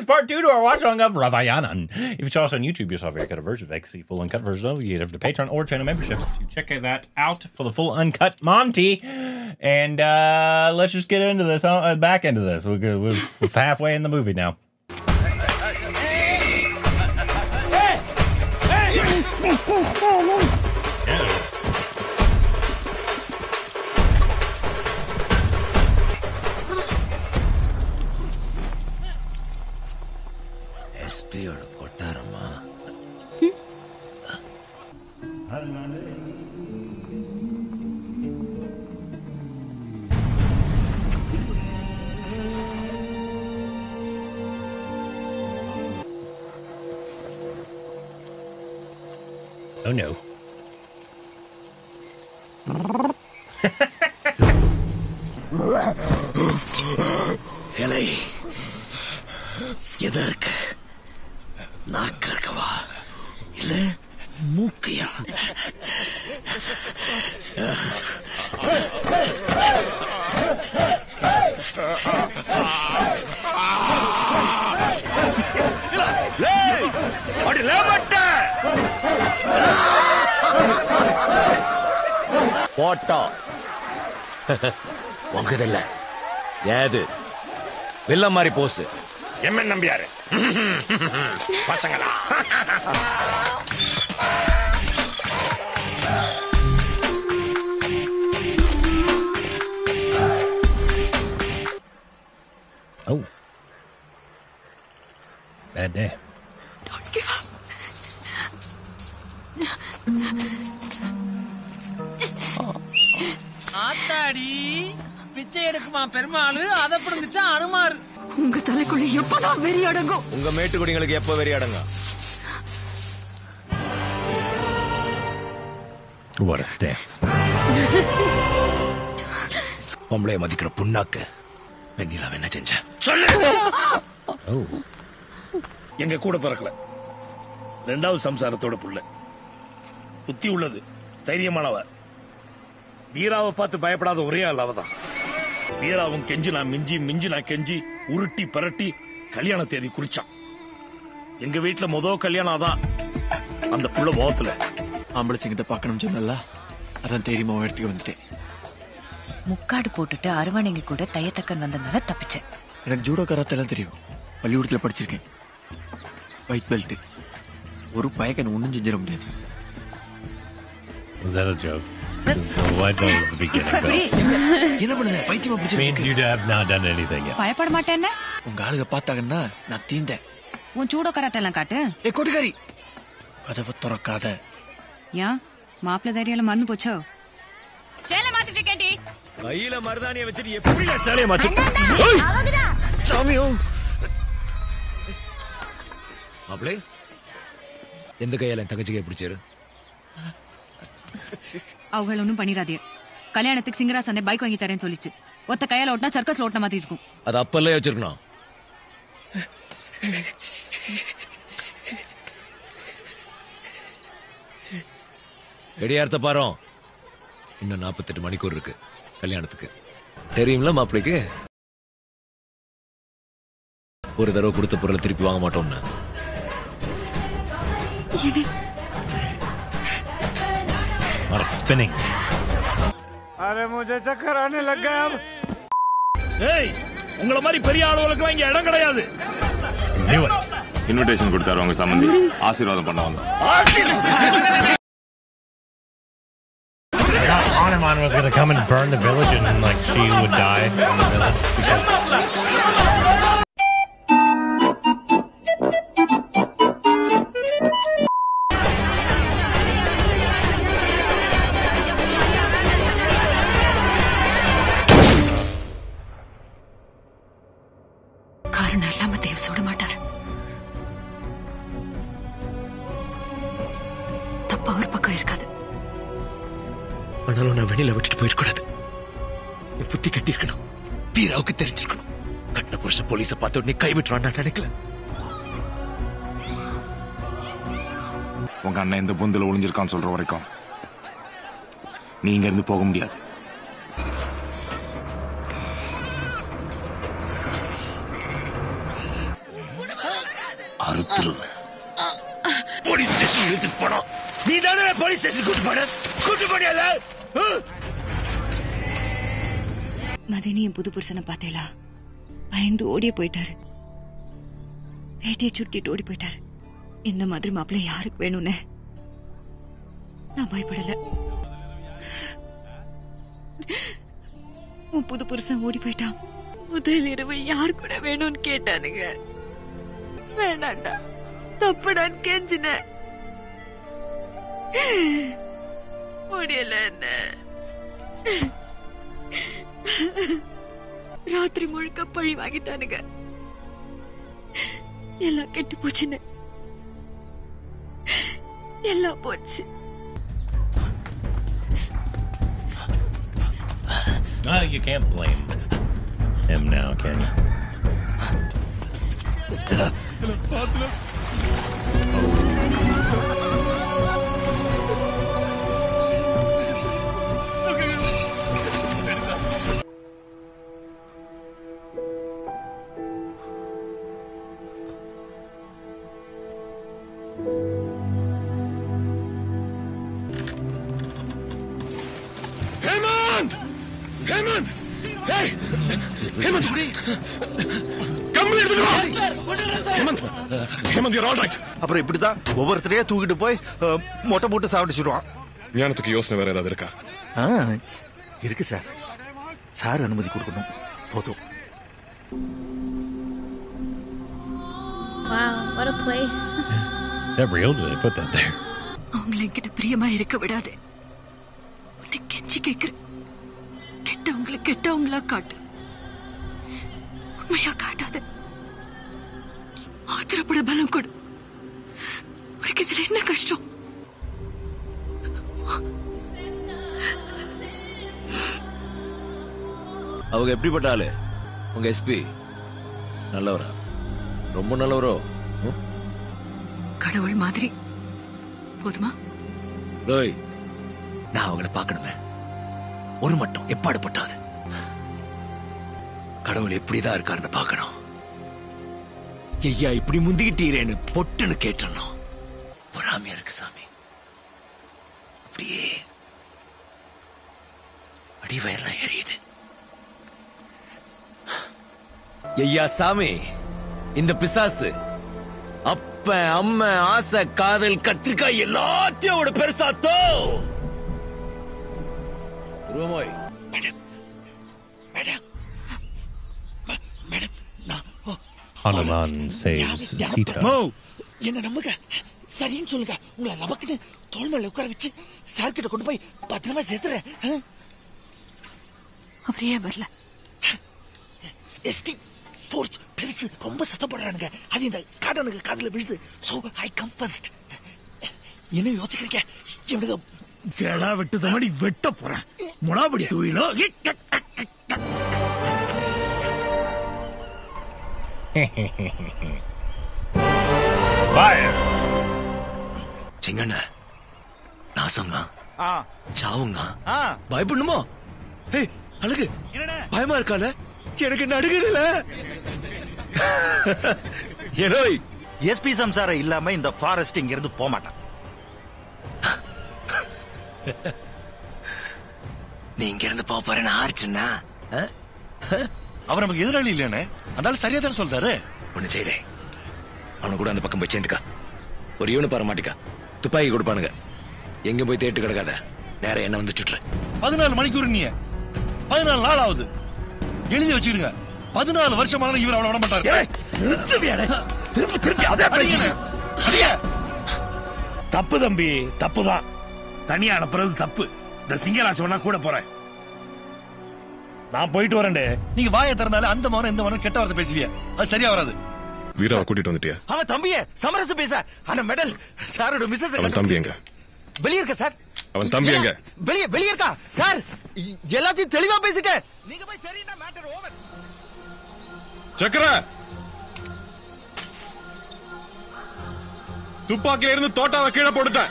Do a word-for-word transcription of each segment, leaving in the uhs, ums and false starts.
is part two to our watch along of Ravayanan. If you saw us on YouTube, you saw a very cut version of X C, full uncut version of you have the Patreon or channel memberships to check that out for the full uncut Monty. And uh, let's just get into this, uh, back into this. We're, good. We're, we're halfway in the movie now. S P oda kotarama. Oh no. Hello. எதற்கு நாக்க இருக்கவா இல்ல Mookkaiya? Photo உங்கதில்ல ஏது வில்ல மாதிரி போசு எம்மன் நம்பியாரு பசங்களா? Oh. Bad day. Don't give up. ஆத்தாடி பிச்சை எடுக்குமா பெருமாளு, அத புடுங்குச்சா அனுமாரு. உங்க தலைக்குள்ள எப்பதான் வெறி அடங்கும்? உங்க மேட்டுக்குடிங்களுக்கு எப்ப வெறி அடங்கும்? What a stance. பொம்பளைய மதிக்கிற புண்ணாக்கு வெண்ணிலா என்ன செஞ்ச சொல்லு. Oh. எங்க கூட பிறக்கல, ரெண்டாவது சம்சாரத்தோட புள்ள. புத்தி உள்ளது, தைரியமானவ. வீராவை பார்த்து பயப்படாத ஒரே ஆள் அவதான். வீராவும் கெஞ்சி நான் மிஞ்சி மிஞ்சி நான் கெஞ்சி உருட்டி பரட்டி கல்யாண தேதி குறிச்சான். எங்க வீட்டுல முதல் கல்யாணம் அதான். அந்த புள்ள முகத்துல ஆம்பளச்சிங்கிட்ட பார்க்கணும்னு சொன்னல, அதான் தெரியுமா இடத்துக்கு வந்துட்டேன். முக்காடு போட்டுட்டு அருவானைங்க கூட தையத்தக்கன் வந்ததுனால தப்பிச்சேன். எனக்கு ஜூடோ கராத்தே எல்லாம் தெரியும், பள்ளிக்கூடத்துல படிச்சிருக்கேன். White belt. ஒரு பயக்கன் ஒன்னும் செஞ்சிட முடியாது. Was that a joke? So what does the beginning go? என்ன பண்ணுது? பைத்தியமா பிடிச்சு. Means you have not done anything yet. பயப்பட மாட்டேன்னு உங்க ஆளுக பார்த்தாங்கன்னா நான் தீந்தேன். உன் சூடோ கராட்டெல்லாம் காட்டு. ஏ கொட்டுக்காரி, கதவை திறக்காத. ஏன் மாப்பிள்ள தைரியல மறந்து போச்சோ? சேலை மாத்திட்டு கேண்டி. கையில மருதாணியை வச்சுட்டு எப்படி சேலைய மாத்து? சாமியோ. மாப்பிளே, எந்த கையால தங்கச்சி கை பிடிச்சாரு? அவங்கள ஒன்றும் பண்ணிடாதே. கல்யாணத்துக்கு சிங்கராசனை பைக் வாங்கி தரேன்னு சொல்லிச்சு. ஒத்த கையால ஓட்டினா சர்க்கஸ்ல ஓட்டின மாதிரி இருக்கும். அது அப்பல்ல வச்சிருக்கணும். ரெடியார்த்த பாரு, இன்னும் நாற்பத்தெட்டு மணிக்கூர் இருக்கு கல்யாணத்துக்கு. தெரியும்ல மாப்பிளைக்கு, ஒரு தடவை கொடுத்த பொருளை திருப்பி வாங்க மாட்டோம்னு. A lot of spinning. अरे मुझे चक्कर आने लग गया अब. ஏய், உங்கள மாதிரி பெரிய ஆளுகளுக்கு இங்க இடம் கிடையாது. Knew it. இன்விடேஷன் கொடுத்தாரு அவங்க சம்பந்தி, ஆசீர்வாதம் பண்ண வந்தோம். I thought Hanuman was going to come and burn the village and like she would die in the village because காரணம் இல்லாம தேவ சுட மாட்டாரு. தப்பா ஒரு பக்கம் இருக்காது. ஆனாலும் நான் வெளியில விட்டுட்டு போயிடக்கூடாது. என் புத்தி கட்டி இருக்கணும். வீராவுக்கு தெரிஞ்சிருக்கணும். கட்டின புருஷ போலீஸை பார்த்த உடனே கைவிட்டுறான் நான் நினைக்கல. உங்க அண்ணன் இந்த புந்தில ஒளிஞ்சிருக்கான்னு சொல்ற வரைக்கும் நீங்க இருந்து போக முடியாது. அறுத்துருவேன். போலீஸ் ஸ்டேஷன் எடுத்துட்டு போனோம். நீ தானே போலீஸ் ஸ்டேஷன் கூட்டு போன கூட்டு போனியால? மதினி என் புது புருஷனை பார்த்தேலா பயந்து ஓடிய போயிட்டாரு. வேட்டியை சுட்டிட்டு ஓடி போயிட்டாரு. இந்த மாதிரி மாப்பிள்ளை யாருக்கு வேணும்னு நான் பயப்படல. உன் புது புருஷன் ஓடி போயிட்டான். முதல் இரவு யார் கூட வேணும்னு கேட்டானுங்க. வேணாண்டா தப்புடான்னு கெஞ்சின. முடியல. என்ன ராத்திரி முழுக்க பழி வாங்கிட்டானுங்க. எல்லாம் கெட்டு போச்சுன்னு எல்லாம் போச்சு. No, you can't blame him now, can you? Hemant! Hemant! Hey! Hemant! Come here, Hemant! Hemant, you're all right. அப்புறம் இப்படிதான் ஒவ்வொருத்தரையே தூக்கிட்டு போய் மொட்டை போட்டு சாப்பிட்டுச்சுடுவான். ஞானத்துக்கு யோசனை வேற ஏதாவது இருக்கா? இருக்கு சார். சார் அனுமதி கொடுக்கணும். போதும். Wow, what a place. Is that real? Did they put that there? அவங்களை என்கிட்ட பிரியமா இருக்க விடாது. உன்னை கெஞ்சி கேட்கிறேன். கெட்டவங்களை கெட்டவங்களா காட்டு. உண்மையா காட்டாத. ஆத்திரப்பட பலம் கொடு. உனக்கு இதுல என்ன கஷ்டம்? அவங்க எப்படிப்பட்ட ஆளு? உங்க எஸ்பி நல்லவரா? ரொம்ப நல்லவரோ? கடவுள் மாதிரி. போதுமா? டேய், நான் அவங்கள பார்க்கணுமே. ஒரு மட்டும் எப்பாடுபட்டாது. கடவுள் எப்படிதான் இருக்காருன்னு பார்க்கணும். ஐயா இப்படி முந்திக்கிட்டீரேன்னு பொட்டுன்னு கேட்டணும். பொறாமையா இருக்கு சாமி. அப்படியே அடி வயர்லாம் எரியுது. ஐயா சாமி, இந்த பிசாசு அப்ப அம்மா ஆசை காதல் கத்திரிக்காய் எல்லாத்தையும் அவட பெருசாத்தோ. ரூமோய் madam madam madam Hanuman saves Sita. என்ன நம்புங்க, சரின்னு சொல்லுங்க. உங்களை நமக்குன்னு தோல் மேல உட்கார வச்சு சார் கிட்ட கொண்டு போய் பத்திரமா சேர்த்துறேன். அவர் ஏன் வரல? எஸ்டி ஃபோர்ஸ் பெருசு ரொம்ப சத்தப்படுறானுங்க. அது இந்த காடனுக்கு காதுல விழுது. So I come first. என்ன யோசிக்கிறீங்க? இவனுக்கு கேடா வெட்டு தமடி வெட்ட போறேன். முனாபடி தூயிலோ. Fire! சிங்கண்ண நாசங்க சாவுங்க பயப்படணுமோ? ஏய் அழகு பயமா இருக்கால? எனக்கு நடுங்குதுல. ஏனோ எஸ்பி சம்சாரம் இல்லாம இந்த ஃபாரஸ்ட் இங்க இருந்து போக மாட்டான். நீ இங்க இருந்து போக போறேன்னு ஆர்ச்சுன்னா அவர் நமக்கு எதிராளி இல்லையானே. அதனால சரியா தானே சொல்றாரு. ஒண்ணு செய்டே, அவனு கூட அந்த பக்கம் போய் சேர்ந்துக்கா. ஒரு ஈவனு பாரு மாட்டிக்கா. துப்பாக்கி கொடுப்பானுங்க. எங்க போய் தேட்டு கிடக்காத. நேரம் என்ன வந்து சுற்று. பதினாலு மணிக்கூர் நீ பதினாலு நாள் ஆகுது. எழுதி வச்சுக்கிடுங்க. பதினாலு வருஷமான இவர் அவளை விட மாட்டாரு. திருப்பி திருப்பி அதே பேசுங்க. தப்பு தம்பி, தப்புதான். தனியா அனுப்புறது தப்பு. இந்த சிங்கராசவனா கூட போறேன். நான் போயிட்டு வரேன். நீங்க வாயை திறந்தாலே அந்த மகன் இந்த மகன் கெட்ட வார்த்தை பேசுவீங்க. அது சரியா வராது. வீராவை கூட்டிட்டு வந்துட்டியா? அவன் தம்பியே சமரசம் பேச. ஆனா மெடல் சாரோட மிஸ்ஸஸ் அவன் தம்பி எங்க? வெளிய இருக்க சார். அவன் தம்பி எங்க? வெளிய வெளிய இருக்கா சார். எல்லாத்தையும் தெளிவா பேசிட்டேன். நீங்க போய் சரினா மேட்டர் ஓவர். சக்கர துப்பாக்கில இருந்து தோட்டாவை கீழே போட்டுட்டேன்.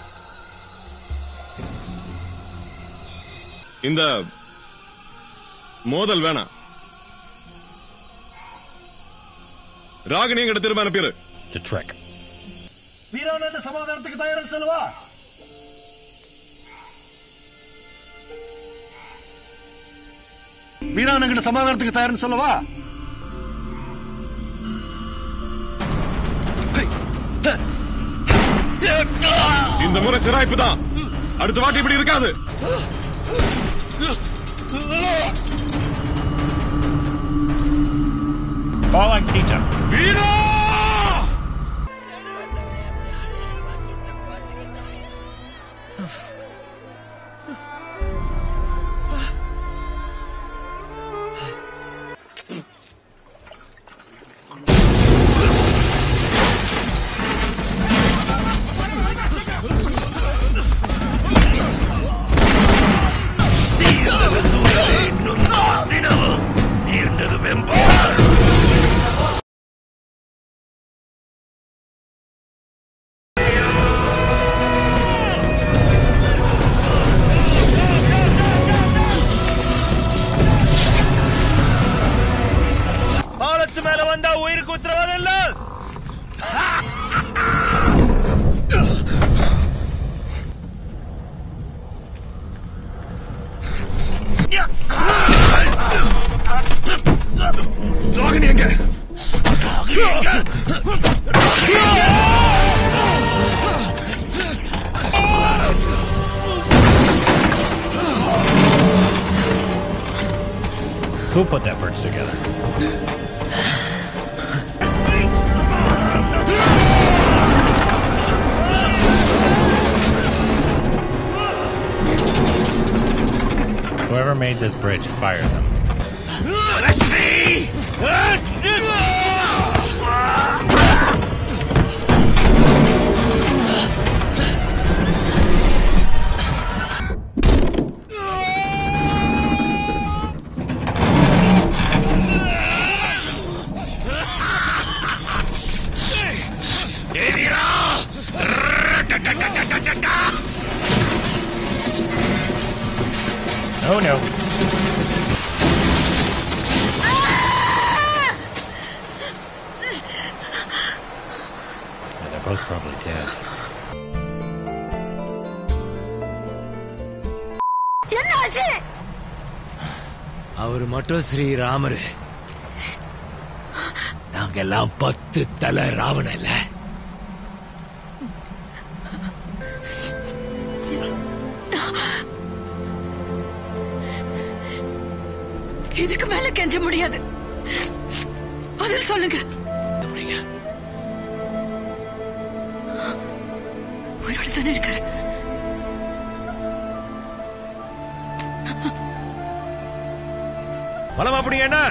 இந்த மோதல் வேணாம். ராகினி எங்கிட்ட திரும்ப அனுப்பிடு. வீரானந்த சமாதானத்துக்கு தயாரா செல்வா. வீரானங்கிட்ட சமாதானத்துக்கு தயார்னு சொல்லவா? இந்த முறை சிராய்ப்பு தான். அடுத்த வாட்டி இப்படி இருக்காது. Falling Sita. வீரா! ராகினி எங்க? Who put that bridge together? Whoever made this bridge, fire them. Oh no. Yeah, they're both probably dead. என்னாச்சு? அவர் மட்டும் ஸ்ரீராமர். நாங்க எல்லாம் பத்து தலை ராவண இல்ல. இதுக்கு மேல கெஞ்ச முடியாது. பதில் சொல்லுங்க. உயிரோட தானே இருக்காரு. பலமா அப்படிங்க என்ன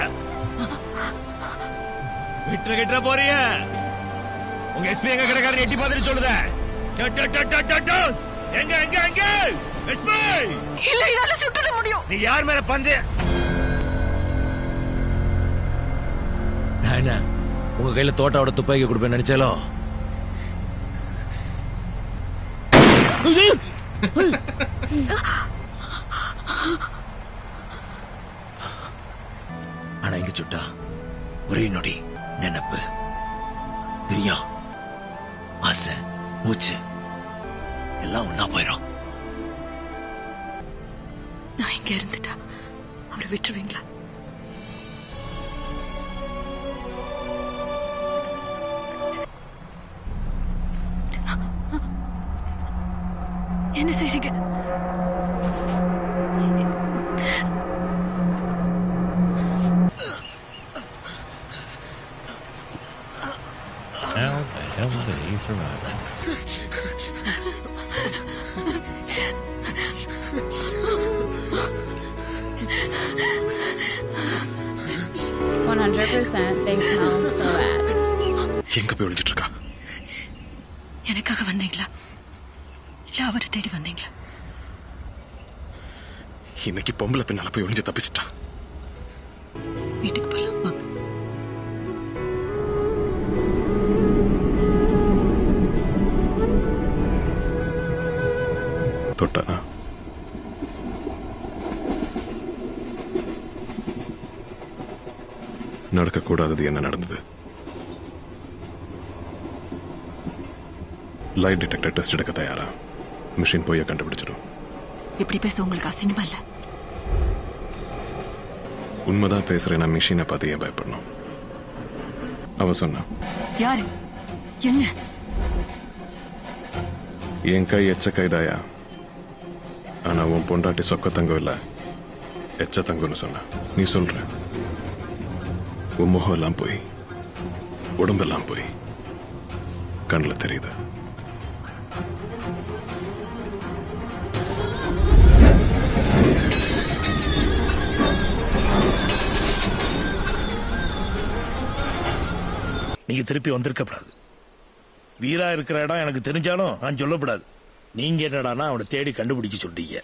விட்டுற கிட்ட போறிய? உங்க எஸ்பி எங்க கிடக்காரு எட்டி பார்த்துட்டு சொல்லுத. எங்க எங்க எங்க எஸ்பி? இல்ல, இதால சுட்டுட முடியும். நீ யார் மேல பந்து? என்ன உங்க கையில தோட்டாவோட துப்பாக்கி கொடுப்பேன் நினைச்சாலோ? ஆனா இங்க சுட்டா ஒரே நொடி நினைப்பு, பிரியா, ஆசை, மூச்சு எல்லாம் ஒன்னா போயிடும். நான் இங்க இருந்துட்டா அவரை விட்டுருவீங்களா? என்ன செய்றீங்க? How the hell did he survive? one hundred percent they smell so bad. எங்க போய் ஒளிஞ்சிட்டு இருக்கா? எனக்காக வந்தீங்களா இல்ல அவரை தேடி வந்தீங்களா? இன்னைக்கு பொம்பளை பின்னால போய் ஒளிஞ்சு தப்பிச்சிட்டா. வீட்டுக்கு போலாம் வாங்க. தொட்டானா நடக்கக்கூடாதது என்ன நடந்தது? லைட் டிடெக்டர் டெஸ்ட் எடுக்க தயாரா? மிஷின் போய் கண்டுபிடிச்சிடும். இப்படி பேச உங்களுக்கு அசிங்கமா இல்ல? உண்மைதான் பேசுறேன். நான் மிஷினை பார்த்து ஏன் பயப்படணும்? அவ சொன்னா. யாரு? என்ன? என் கை எச்ச கைதாயா, ஆனா உன் பொண்டாட்டி சொக்க தங்கம் இல்ல எச்ச தங்கம்னு சொன்ன. நீ சொல்ற உன் முகம் எல்லாம் போய் உடம்பெல்லாம் போய் கண்ணில் தெரியுது. நீங்க திருப்பி வந்திருக்கப்படாது. வீரா இருக்கிற இடம் எனக்கு தெரிஞ்சாலும் நான் சொல்லப்படாது. நீங்க என்னடானா அவனை தேடி கண்டுபிடிக்க சொல்றீங்க.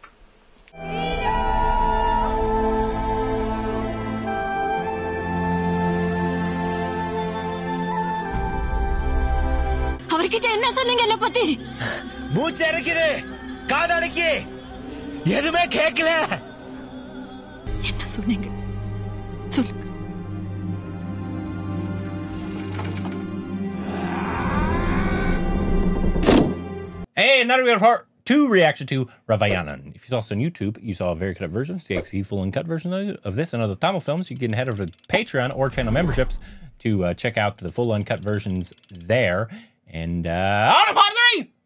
அவர்கிட்ட என்ன சொன்னீங்க என்ன பத்தி? மூச்சு இறக்குது, காதடிக்கு எதுவுமே கேட்கல. என்ன சொன்னீங்க சொல்லு. Hey, and that'll be our part two reaction to Ravayanan. If you saw us on YouTube, you saw a very cut version, C X E full uncut version of this and other Tamil films. You can head over to Patreon or channel memberships to uh, check out the full uncut versions there. And uh, on to part three!